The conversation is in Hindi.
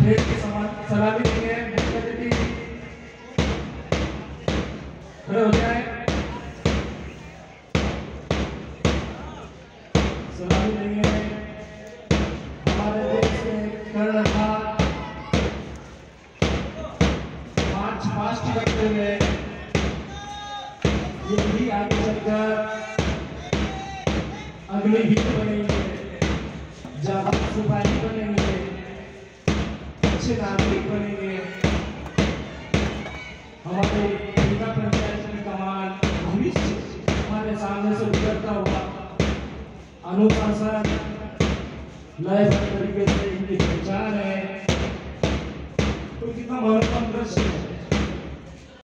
प्लेट की सलामी देंगे। मुख्य अतिथि खड़े हो जाए, सलामी देंगे। हमारे देश के कर्णधार मार्च पास्ट करते हुए ये भी आगे चलकर अगली हिट बनेंगे, जाबाज सिपाही बनेंगे, अच्छे नागरिक बनेंगे। हमारे जिला पंचायत की कमान भविष्य हमारे सामने से गुजरता हुआ अनुशासन नए तरीके से इनकी पहचान है। तो कितना महत्वपूर्ण दृश्य है।